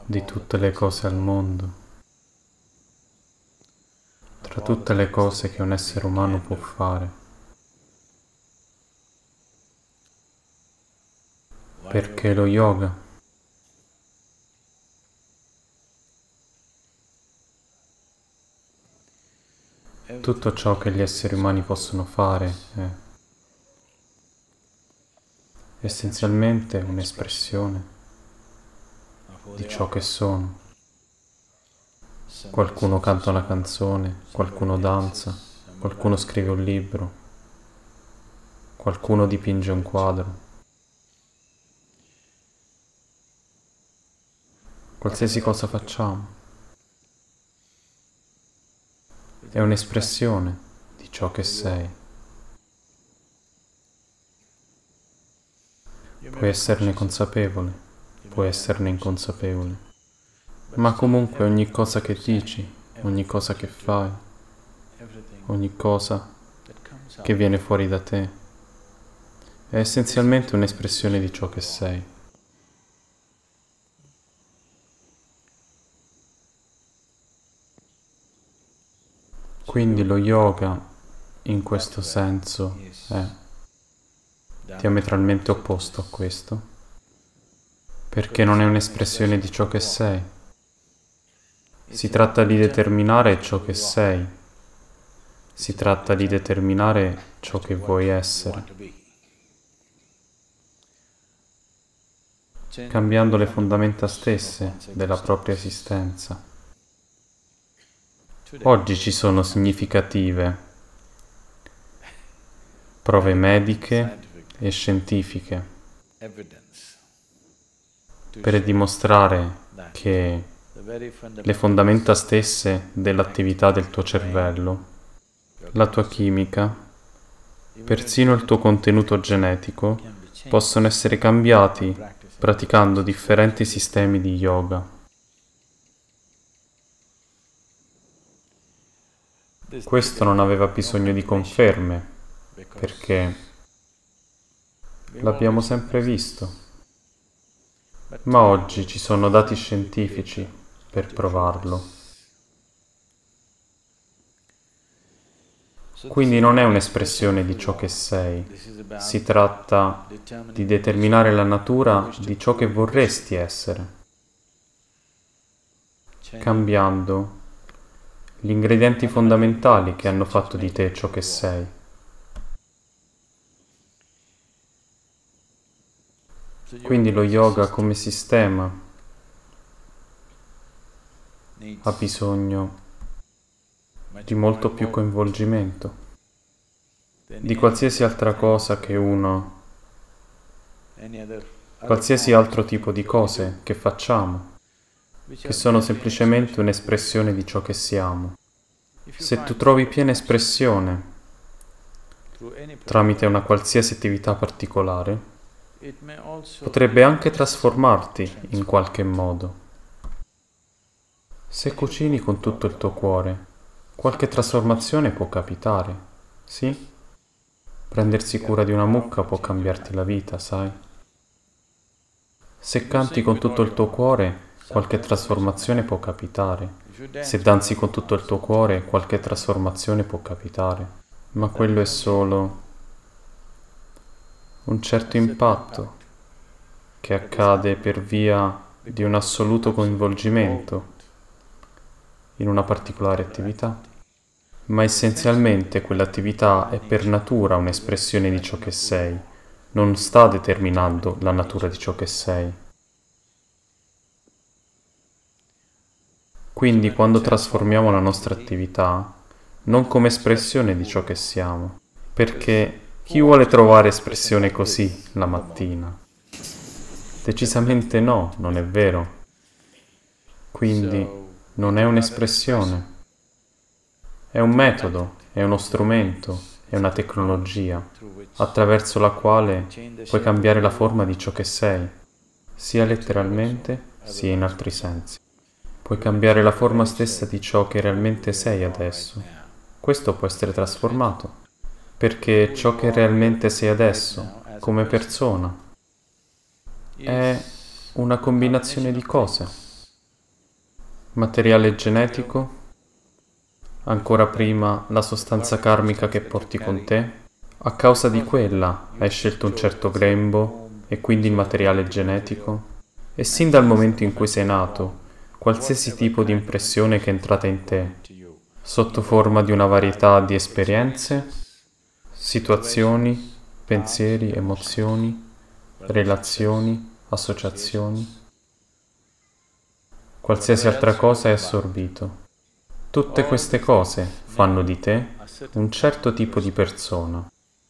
di tutte le cose al mondo, tra tutte le cose che un essere umano può fare, perché lo yoga tutto ciò che gli esseri umani possono fare è essenzialmente un'espressione di ciò che sono. Qualcuno canta una canzone, qualcuno danza, qualcuno scrive un libro, qualcuno dipinge un quadro. Qualsiasi cosa facciamo è un'espressione di ciò che sei. Puoi esserne consapevole, puoi esserne inconsapevole, ma comunque ogni cosa che dici, ogni cosa che fai, ogni cosa che viene fuori da te è essenzialmente un'espressione di ciò che sei. Quindi lo yoga, in questo senso, è diametralmente opposto a questo, perché non è un'espressione di ciò che sei. Si tratta di determinare ciò che sei, si tratta di determinare ciò che vuoi essere, cambiando le fondamenta stesse della propria esistenza. Oggi ci sono significative prove mediche e scientifiche per dimostrare che le fondamenta stesse dell'attività del tuo cervello, la tua chimica, persino il tuo contenuto genetico, possono essere cambiati praticando differenti sistemi di yoga. Questo non aveva bisogno di conferme, perché l'abbiamo sempre visto. Ma oggi ci sono dati scientifici per provarlo. Quindi non è un'espressione di ciò che sei, si tratta di determinare la natura di ciò che vorresti essere, cambiando gli ingredienti fondamentali che hanno fatto di te ciò che sei. Quindi lo yoga come sistema ha bisogno di molto più coinvolgimento di qualsiasi altra cosa che qualsiasi altro tipo di cose che facciamo, che sono semplicemente un'espressione di ciò che siamo. Se tu trovi piena espressione tramite una qualsiasi attività particolare, potrebbe anche trasformarti in qualche modo. Se cucini con tutto il tuo cuore, qualche trasformazione può capitare, sì? Prendersi cura di una mucca può cambiarti la vita, sai? Se canti con tutto il tuo cuore, qualche trasformazione può capitare. Se danzi con tutto il tuo cuore, qualche trasformazione può capitare. Ma quello è solo un certo impatto che accade per via di un assoluto coinvolgimento in una particolare attività. Ma essenzialmente quell'attività è per natura un'espressione di ciò che sei, non sta determinando la natura di ciò che sei. Quindi quando trasformiamo la nostra attività, non come espressione di ciò che siamo, perché chi vuole trovare espressione così la mattina? Decisamente no, non è vero. Quindi non è un'espressione, è un metodo, è uno strumento, è una tecnologia, attraverso la quale puoi cambiare la forma di ciò che sei, sia letteralmente, sia in altri sensi. Puoi cambiare la forma stessa di ciò che realmente sei adesso. Questo può essere trasformato, perché ciò che realmente sei adesso, come persona, è una combinazione di cose. materiale genetico, ancora prima la sostanza karmica che porti con te. A causa di quella hai scelto un certo grembo e quindi il materiale genetico. E sin dal momento in cui sei nato, qualsiasi tipo di impressione che è entrata in te, sotto forma di una varietà di esperienze, situazioni, pensieri, emozioni, relazioni, associazioni, qualsiasi altra cosa è assorbito. Tutte queste cose fanno di te un certo tipo di persona.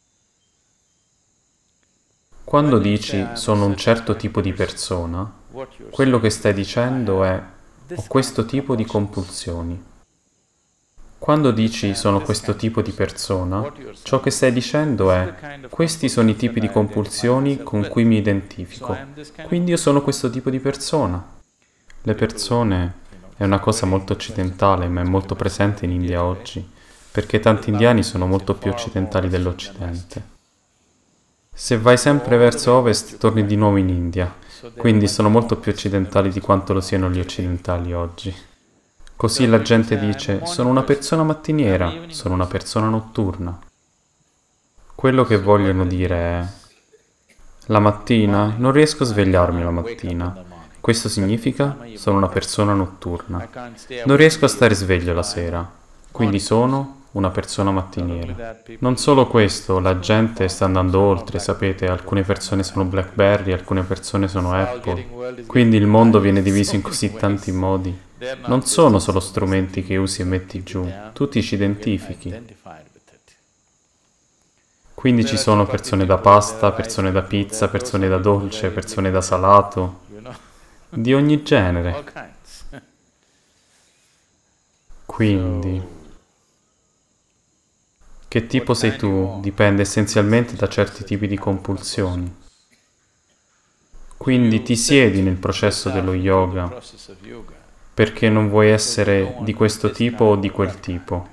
Quando dici sono un certo tipo di persona, quello che stai dicendo è ho questo tipo di compulsioni. Quando dici sono questo tipo di persona, ciò che stai dicendo è questi sono i tipi di compulsioni con cui mi identifico, quindi io sono questo tipo di persona. Le persone è una cosa molto occidentale, ma è molto presente in India oggi, perché tanti indiani sono molto più occidentali dell'Occidente. Se vai sempre verso ovest, torni di nuovo in India, quindi sono molto più occidentali di quanto lo siano gli occidentali oggi. Così la gente dice, sono una persona mattiniera, sono una persona notturna. Quello che vogliono dire è, la mattina non riesco a svegliarmi la mattina. Questo significa, sono una persona notturna. Non riesco a stare sveglio la sera, quindi sono una persona mattiniera. Non solo questo, la gente sta andando oltre, sapete, alcune persone sono BlackBerry, alcune persone sono Apple, quindi il mondo viene diviso in così tanti modi. Non sono solo strumenti che usi e metti giù, tu ti ci identifichi. Quindi ci sono persone da pasta, persone da pizza, persone da dolce, persone da salato, di ogni genere. Quindi, che tipo sei tu dipende essenzialmente da certi tipi di compulsioni. Quindi ti siedi nel processo dello yoga perché non vuoi essere di questo tipo o di quel tipo.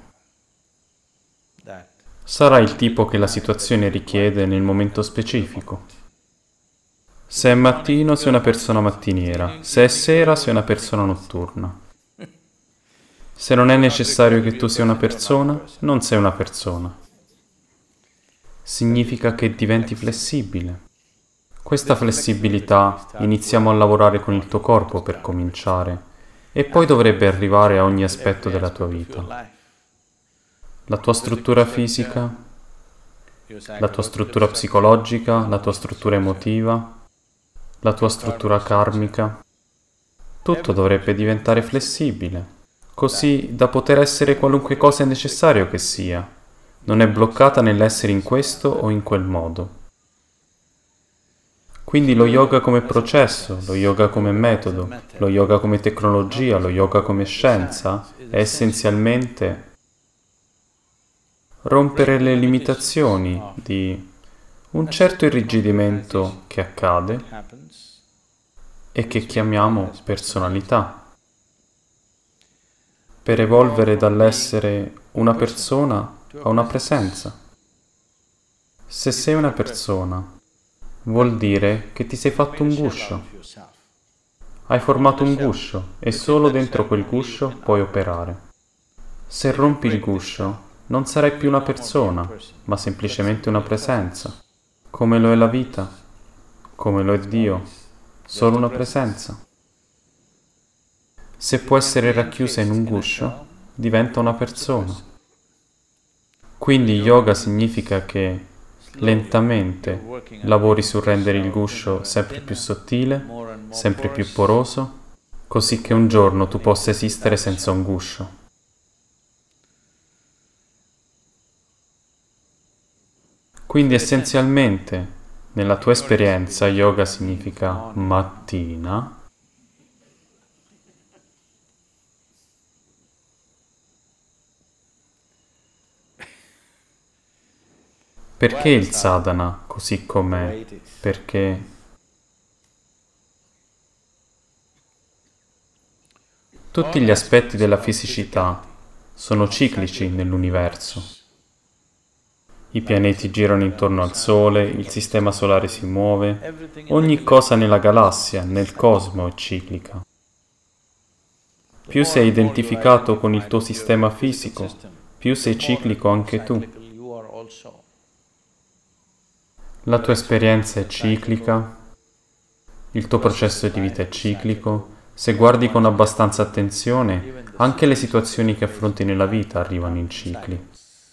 Sarai il tipo che la situazione richiede nel momento specifico. Se è mattino sei una persona mattiniera, se è sera sei una persona notturna. Se non è necessario che tu sia una persona, non sei una persona. Significa che diventi flessibile. Questa flessibilità iniziamo a lavorare con il tuo corpo per cominciare e poi dovrebbe arrivare a ogni aspetto della tua vita. La tua struttura fisica, la tua struttura psicologica, la tua struttura emotiva, la tua struttura karmica. Tutto dovrebbe diventare flessibile, così da poter essere qualunque cosa è necessario che sia. Non è bloccata nell'essere in questo o in quel modo. Quindi lo yoga come processo, lo yoga come metodo, lo yoga come tecnologia, lo yoga come scienza è essenzialmente rompere le limitazioni di un certo irrigidimento che accade e che chiamiamo personalità, per evolvere dall'essere una persona a una presenza. Se sei una persona, vuol dire che ti sei fatto un guscio. Hai formato un guscio e solo dentro quel guscio puoi operare. Se rompi il guscio, non sarai più una persona, ma semplicemente una presenza, come lo è la vita, come lo è Dio, solo una presenza. Se può essere racchiusa in un guscio, diventa una persona. Quindi yoga significa che lentamente lavori su rendere il guscio sempre più sottile, sempre più poroso, così che un giorno tu possa esistere senza un guscio. Quindi essenzialmente, nella tua esperienza, yoga significa mattina. Perché il sadhana così com'è? Perché tutti gli aspetti della fisicità sono ciclici nell'universo. I pianeti girano intorno al Sole, il sistema solare si muove, ogni cosa nella galassia, nel cosmo è ciclica. Più sei identificato con il tuo sistema fisico, più sei ciclico anche tu. La tua esperienza è ciclica, il tuo processo di vita è ciclico. Se guardi con abbastanza attenzione, anche le situazioni che affronti nella vita arrivano in cicli.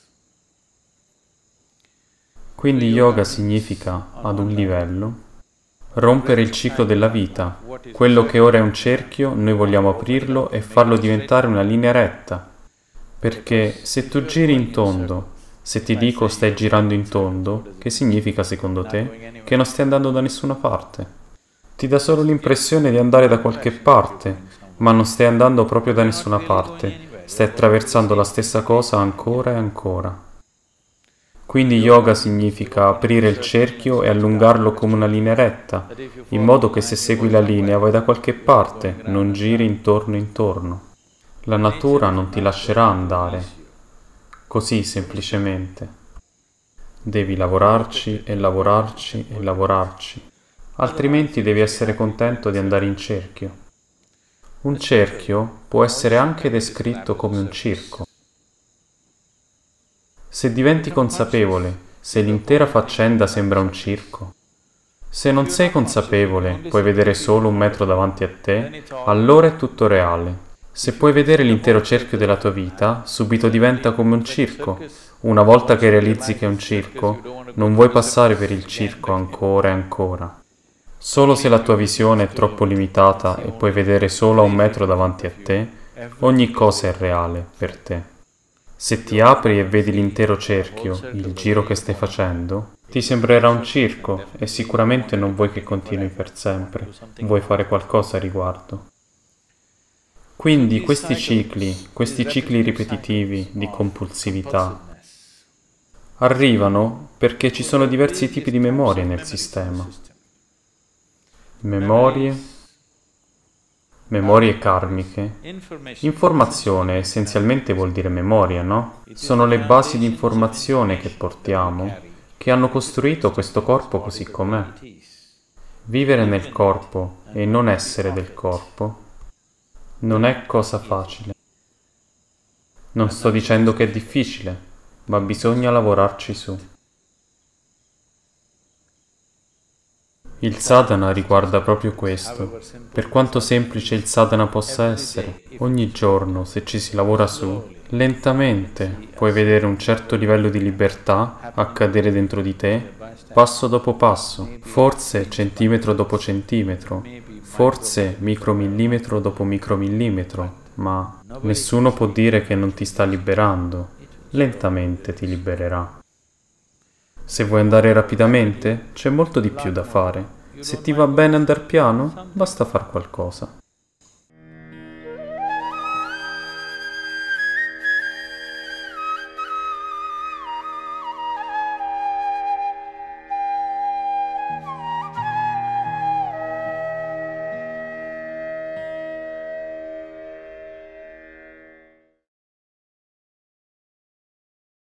Quindi yoga significa, ad un livello, rompere il ciclo della vita. Quello che ora è un cerchio, noi vogliamo aprirlo e farlo diventare una linea retta. Perché se tu giri in tondo, se ti dico stai girando in tondo, che significa secondo te? Che non stai andando da nessuna parte. Ti dà solo l'impressione di andare da qualche parte, ma non stai andando proprio da nessuna parte. Stai attraversando la stessa cosa ancora e ancora. Quindi yoga significa aprire il cerchio e allungarlo come una linea retta, in modo che se segui la linea vai da qualche parte, non giri intorno intorno. La natura non ti lascerà andare, così semplicemente. Devi lavorarci e lavorarci e lavorarci, altrimenti devi essere contento di andare in cerchio. Un cerchio può essere anche descritto come un circo. Se diventi consapevole, se l'intera faccenda sembra un circo, se non sei consapevole, puoi vedere solo un metro davanti a te, allora è tutto reale. Se puoi vedere l'intero cerchio della tua vita, subito diventa come un circo. Una volta che realizzi che è un circo, non vuoi passare per il circo ancora e ancora. Solo se la tua visione è troppo limitata e puoi vedere solo a un metro davanti a te, ogni cosa è reale per te. Se ti apri e vedi l'intero cerchio, il giro che stai facendo, ti sembrerà un circo e sicuramente non vuoi che continui per sempre, vuoi fare qualcosa a riguardo. Quindi questi cicli ripetitivi di compulsività arrivano perché ci sono diversi tipi di memorie nel sistema. Memorie karmiche. Informazione essenzialmente vuol dire memoria, no? Sono le basi di informazione che portiamo, che hanno costruito questo corpo così com'è. Vivere nel corpo e non essere del corpo non è cosa facile. Non sto dicendo che è difficile, ma bisogna lavorarci su. Il sadhana riguarda proprio questo. Per quanto semplice il sadhana possa essere, ogni giorno, se ci si lavora su, lentamente puoi vedere un certo livello di libertà accadere dentro di te, passo dopo passo, forse centimetro dopo centimetro, forse micromillimetro dopo micromillimetro, ma nessuno può dire che non ti sta liberando. Lentamente ti libererà. Se vuoi andare rapidamente, c'è molto di più da fare. Se ti va bene andare piano, basta far qualcosa.